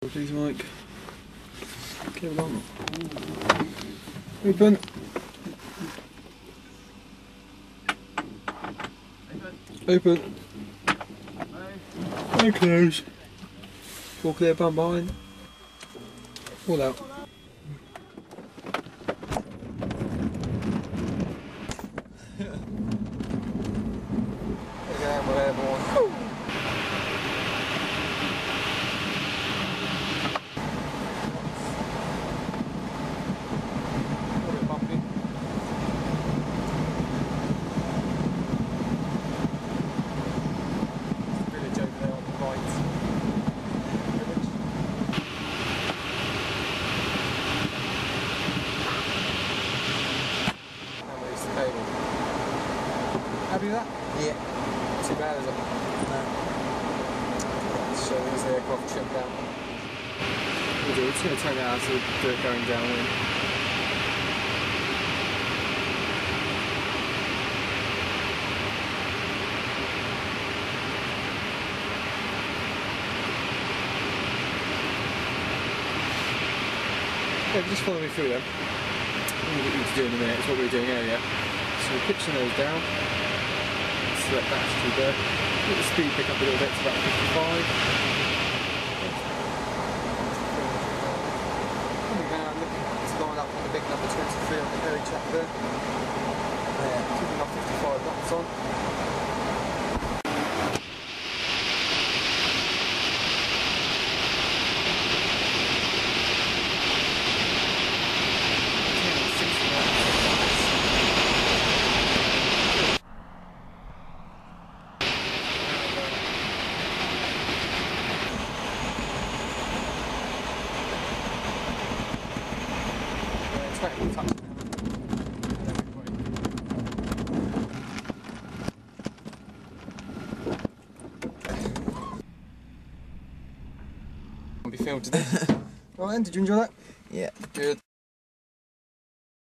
Please, Mike. Get along. Open. Open. No close. All clear, bum behind. All out. Happy with that? Yeah. Too bad, is it? No. Let's show these aircraft trimmed down. We're just going to turn it out so they're going downwind. Yeah, just follow me through them. What we need to do in a minute is what we were doing earlier. So we'll pitch the nose down, select that attitude there, let the speed pick up a little bit to about 55. Coming down, looking to line up on the big number 23 on the very track there. Keeping our 55 knots on. Be filmed today. Right then, did you enjoy that? Yeah. Good.